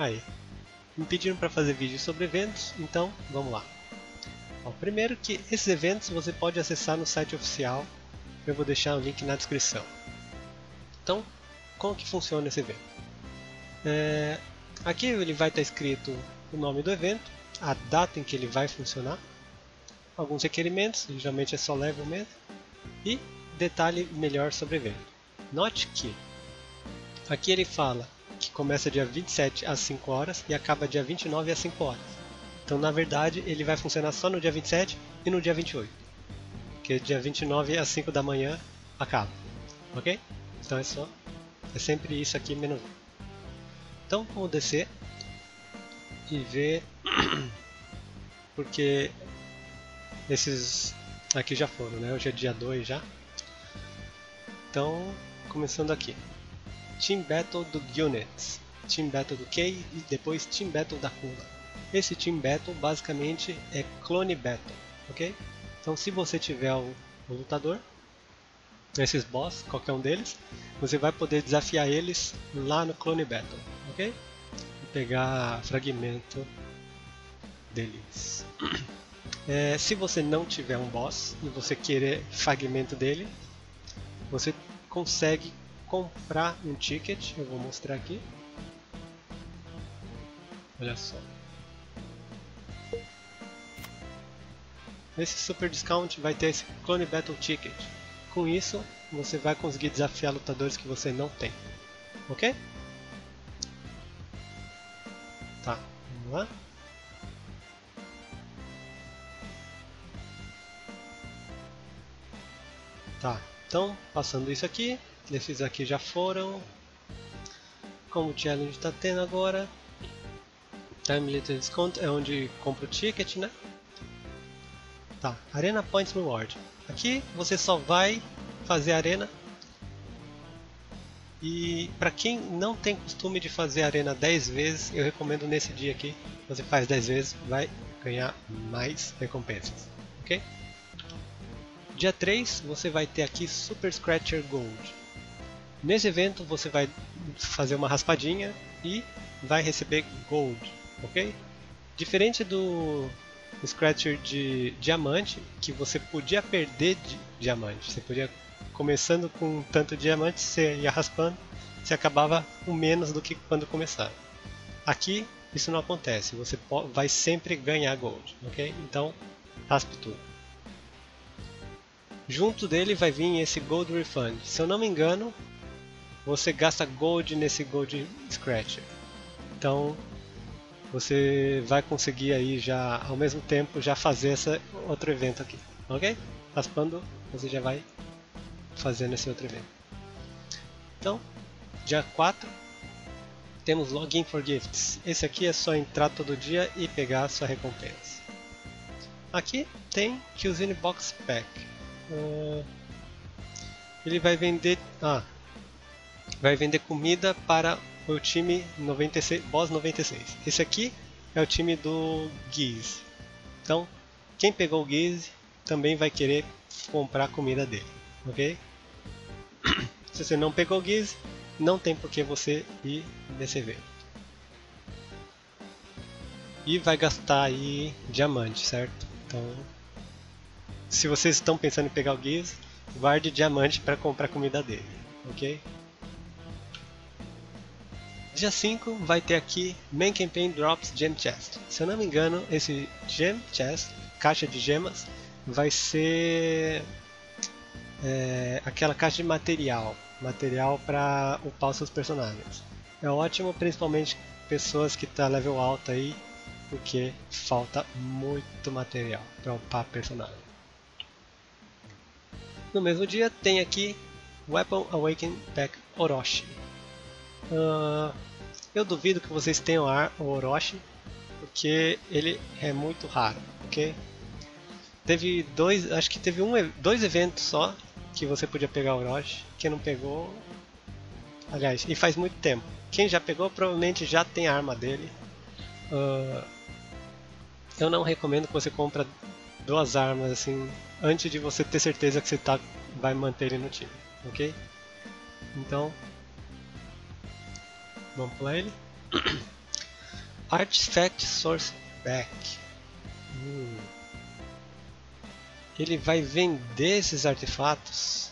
Aí, me pediram para fazer vídeo sobre eventos, então vamos lá. Ó, primeiro que esses eventos você pode acessar no site oficial, eu vou deixar o link na descrição. Então, como que funciona esse evento? Aqui ele vai estar escrito o nome do evento, a data em que ele vai funcionar, alguns requerimentos, geralmente é só level mesmo, e detalhe melhor sobre o evento. Note que aqui ele fala que começa dia 27 às 5 horas e acaba dia 29 às 5 horas. Então na verdade ele vai funcionar só no dia 27 e no dia 28, porque dia 29 às 5 da manhã acaba, ok? Então é sempre isso aqui menos 1. Então vamos descer e ver, porque esses aqui já foram, né? Hoje é dia 2 já. Então, começando aqui. Team Battle do Units, Team Battle do Kay e depois Team Battle da Kula. Esse Team Battle basicamente é Clone Battle, ok? Então se você tiver o lutador, esses boss, qualquer um deles, você vai poder desafiar eles lá no Clone Battle, ok? E pegar fragmento deles. Se você não tiver um boss e você querer fragmento dele, você consegue comprar um ticket, eu vou mostrar aqui. Olha só. Esse Super Discount vai ter esse Clone Battle Ticket. Com isso, você vai conseguir desafiar lutadores que você não tem. Ok? Tá, vamos lá. Tá, então, passando isso aqui, esses aqui já foram. Como o challenge está tendo agora, Time Limited Discount é onde compra o ticket, né? Tá, Arena Points Reward. Aqui você só vai fazer arena. E para quem não tem costume de fazer arena 10 vezes, eu recomendo nesse dia aqui. Você faz 10 vezes, vai ganhar mais recompensas. Ok? Dia 3 você vai ter aqui Super Scratcher Gold. Nesse evento você vai fazer uma raspadinha e vai receber Gold. Ok? Diferente do Scratcher de diamante, que você podia perder de diamante. Você podia, começando com tanto diamante, você ia raspando, você acabava com menos do que quando começava. Aqui isso não acontece, você vai sempre ganhar Gold, ok? Então raspe tudo. Junto dele vai vir esse Gold Refund. Se eu não me engano, você gasta Gold nesse Gold Scratcher. Então você vai conseguir aí já ao mesmo tempo já fazer esse outro evento aqui, ok? Raspando, você já vai fazendo esse outro evento. Então, dia 4 temos Login for Gifts. Esse aqui é só entrar todo dia e pegar a sua recompensa. Aqui tem Cuisine Box Pack. Ele vai vender, vai vender comida para o time 96, Boss 96. Esse aqui é o time do Giz. Então, quem pegou o Giz também vai querer comprar a comida dele, ok? Se você não pegou o Giz, não tem por que você ir nesse evento. E vai gastar aí diamante, certo? Então, se vocês estão pensando em pegar o Giz, guarde diamante para comprar a comida dele, ok? Dia 5 vai ter aqui Main Campaign Drops Gem Chest. Se eu não me engano, esse Gem Chest, caixa de gemas, vai ser aquela caixa de material para upar os seus personagens. É ótimo, principalmente pessoas que estão level alto aí, porque falta muito material para upar personagem. No mesmo dia tem aqui Weapon Awakening Pack Orochi. Eu duvido que vocês tenham o Orochi, porque ele é muito raro, ok? Teve acho que teve dois eventos só que você podia pegar o Orochi. Quem não pegou, aliás, e faz muito tempo. Quem já pegou provavelmente já tem a arma dele. Eu não recomendo que você compre duas armas assim antes de você ter certeza que você vai manter ele no time, ok? Então vamos pular ele. Artifact Source Back. Ele vai vender esses artefatos.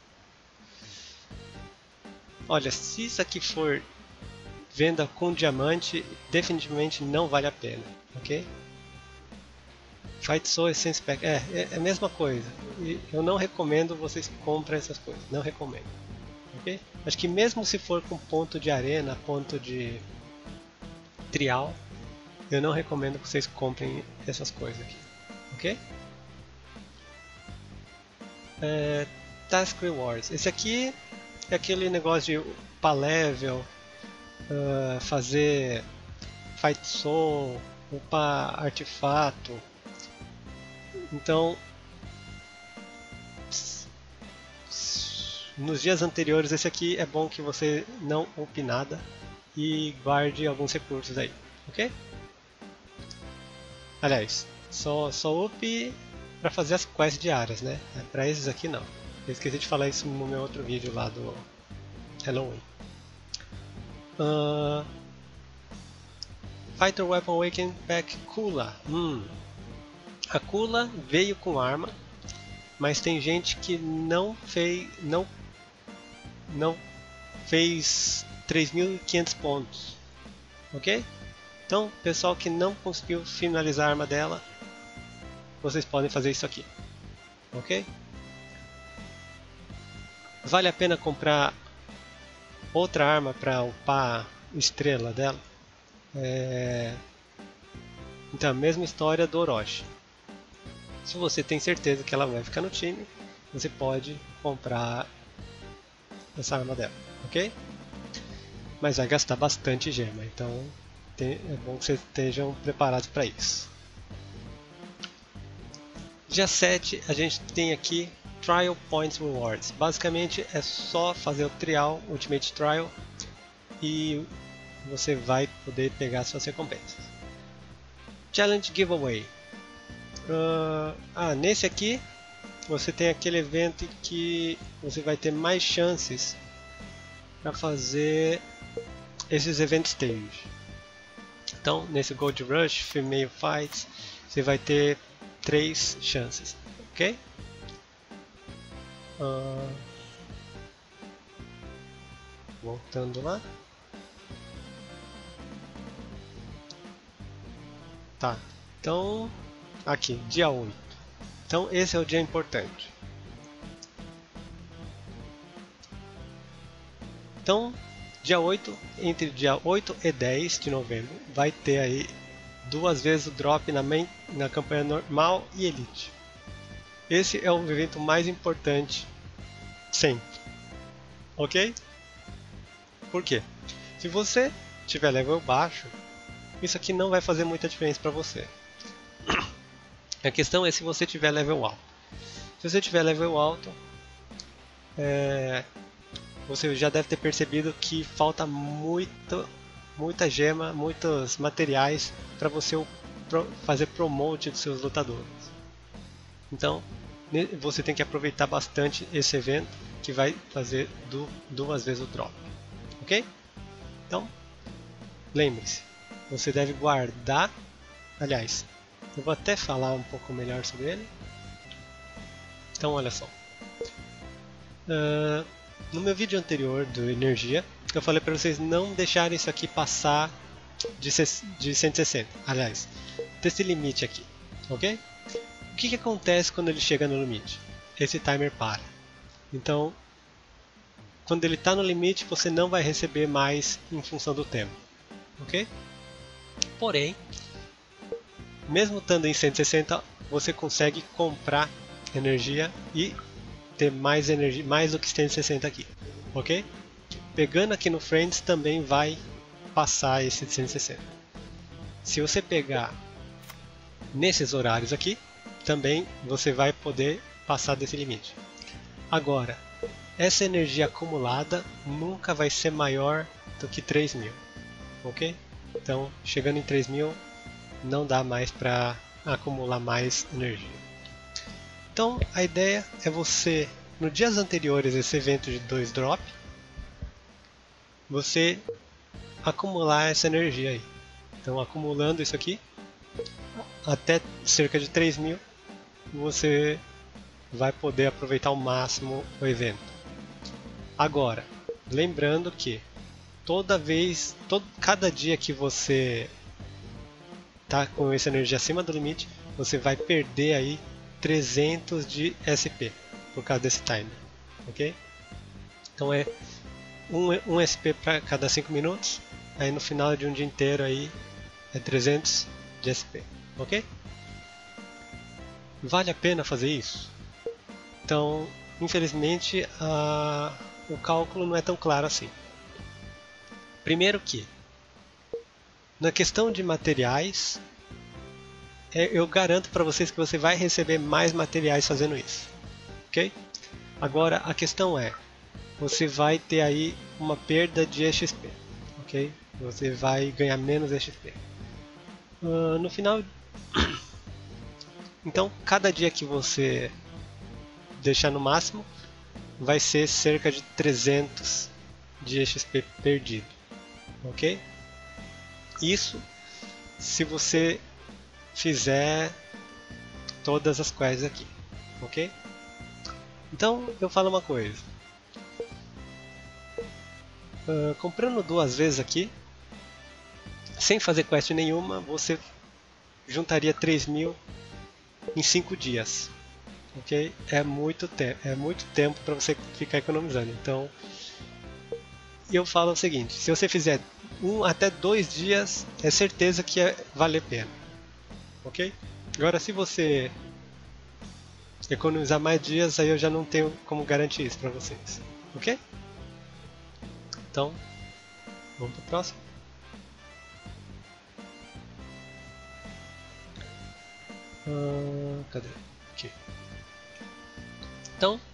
Olha, se isso aqui for venda com diamante, definitivamente não vale a pena, ok? Fight Soul Essence Pack, é a mesma coisa. E eu não recomendo vocês comprem essas coisas, não recomendo, ok? Acho que mesmo se for com ponto de arena, ponto de trial, eu não recomendo que vocês comprem essas coisas aqui, ok? Task Rewards, esse aqui é aquele negócio de upar level, fazer Fight Soul, upar artefato. Então, nos dias anteriores, esse aqui é bom que você não upe nada e guarde alguns recursos aí, ok? Aliás, só upe para fazer as quests diárias, né? Para esses aqui não. Eu esqueci de falar isso no meu outro vídeo lá do Halloween. Fighter Weapon Awakening Pack Kula. A Kula veio com arma, mas tem gente que não fez 3.500 pontos, ok? Então, pessoal que não conseguiu finalizar a arma dela, vocês podem fazer isso aqui, ok? Vale a pena comprar outra arma para upar a estrela dela? Então, a mesma história do Orochi. Se você tem certeza que ela vai ficar no time, você pode comprar essa arma dela, ok? Mas vai gastar bastante gema, então é bom que vocês estejam preparados para isso. Dia 7 a gente tem aqui Trial Points Rewards. Basicamente é só fazer o trial, Ultimate Trial, e você vai poder pegar suas recompensas. Challenge Giveaway. Nesse aqui você tem aquele evento que você vai ter mais chances para fazer esses event stage. Então, nesse Gold Rush, Female Fights, você vai ter 3 chances, ok? Voltando lá. Tá, então aqui, dia 8. Então esse é o dia importante. Então, dia 8, entre dia 8 e 10 de novembro, vai ter aí 2 vezes o drop na campanha normal e elite. Esse é o evento mais importante sempre, ok? Por quê? Se você tiver level baixo, isso aqui não vai fazer muita diferença para você. A questão é se você tiver level alto. Se você tiver level alto, você já deve ter percebido que falta muita gema, muitos materiais para você fazer promote dos seus lutadores. Então, você tem que aproveitar bastante esse evento que vai fazer 2 vezes o drop, ok? Então, lembre-se, você deve guardar. Aliás, eu vou até falar um pouco melhor sobre ele. Então, olha só. No meu vídeo anterior do Energia, eu falei para vocês não deixarem isso aqui passar de 160. Aliás, desse limite aqui, ok? O que acontece quando ele chega no limite? Esse timer para. Então, quando ele está no limite, você não vai receber mais em função do tempo, ok? Porém, mesmo estando em 160, você consegue comprar energia e ter mais energia, mais do que 160 aqui, ok? Pegando aqui no Friends também vai passar esse 160. Se você pegar nesses horários aqui, também você vai poder passar desse limite. Agora, essa energia acumulada nunca vai ser maior do que 3.000, ok? Então, chegando em 3.000, não dá mais para acumular mais energia. Então, a ideia é você, nos dias anteriores a esse evento de 2 drop, você acumular essa energia aí, Então, acumulando isso aqui, até cerca de 3.000, você vai poder aproveitar ao máximo o evento. Agora, lembrando que cada dia que você tá com essa energia acima do limite, você vai perder aí 300 de SP por causa desse timer, ok? Então é um SP para cada 5 minutos, aí no final de um dia inteiro aí é 300 de SP, ok? Vale a pena fazer isso? Então, infelizmente, o cálculo não é tão claro assim. Primeiro que, na questão de materiais, eu garanto para vocês que você vai receber mais materiais fazendo isso, ok? Agora, a questão é, você vai ter aí uma perda de EXP, ok? Você vai ganhar menos EXP. No final, então, cada dia que você deixar no máximo, vai ser cerca de 300 de EXP perdido, ok? Isso se você fizer todas as quests aqui, ok? Então eu falo uma coisa, comprando 2 vezes aqui, sem fazer quest nenhuma, você juntaria 3.000 em 5 dias, ok? É muito tempo para você ficar economizando. Então eu falo o seguinte, se você fizer 1 até 2 dias, é certeza que vale a pena, ok? Agora se você economizar mais dias, aí eu já não tenho como garantir isso para vocês, ok? Então, vamos para o próximo. Cadê? Aqui. Então,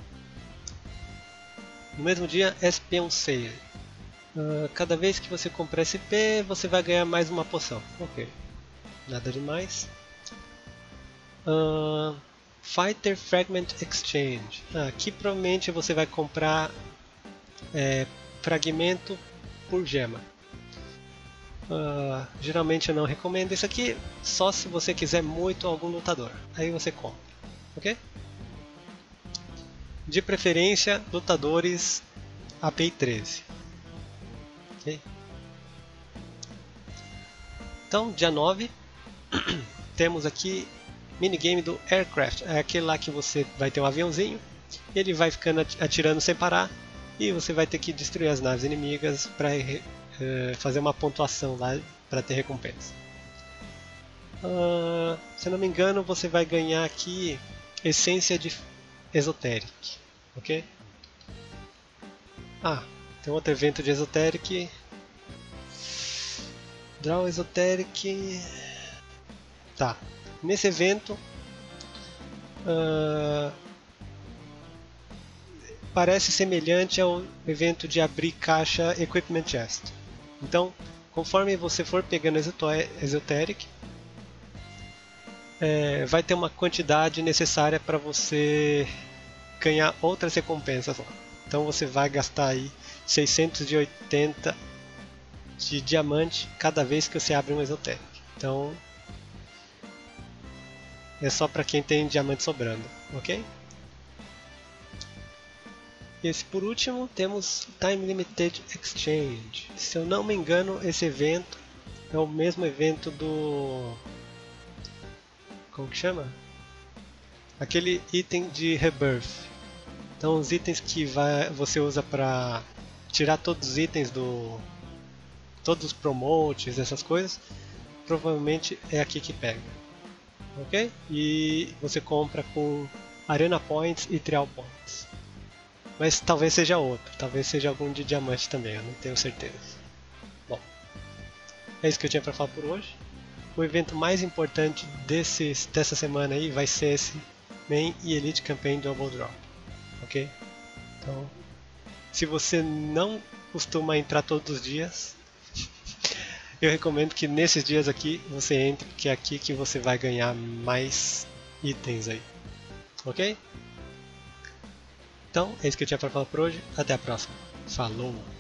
no mesmo dia, SP on Sale. Cada vez que você comprar SP, você vai ganhar mais uma poção. Ok, nada demais. Fighter Fragment Exchange. Aqui provavelmente você vai comprar fragmento por gema. Geralmente eu não recomendo isso aqui, só se você quiser muito algum lutador. Aí você compra, ok? De preferência, lutadores API 13. Okay? Então, dia 9, temos aqui minigame do Aircraft. É aquele lá que você vai ter um aviãozinho, ele vai ficando atirando sem parar, e você vai ter que destruir as naves inimigas para fazer uma pontuação lá para ter recompensa. Se eu não me engano, você vai ganhar aqui essência de Esoteric, ok? Tem outro evento de Esoteric. Draw Esoteric. Tá. Nesse evento parece semelhante ao evento de abrir caixa Equipment Chest. Então, conforme você for pegando Esoteric, vai ter uma quantidade necessária para você ganhar outras recompensas lá. Então você vai gastar aí 680 de diamante cada vez que você abre um Esoteric. Então é só para quem tem diamante sobrando, ok? E por último temos Time Limited Exchange. Se eu não me engano, esse evento é o mesmo evento do... como que chama? Aquele item de Rebirth. Então os itens que você usa para tirar todos os itens todos os promotes, essas coisas, provavelmente é aqui que pega, ok? E você compra com Arena Points e Trial Points. Mas talvez seja outro, talvez seja algum de diamante também, eu não tenho certeza. Bom, é isso que eu tinha para falar por hoje. O evento mais importante dessa semana aí vai ser esse Main e Elite Campaign Double Drop, ok? Então, se você não costuma entrar todos os dias, eu recomendo que nesses dias aqui você entre, porque é aqui que você vai ganhar mais itens aí, ok? Então, é isso que eu tinha para falar por hoje. Até a próxima. Falou!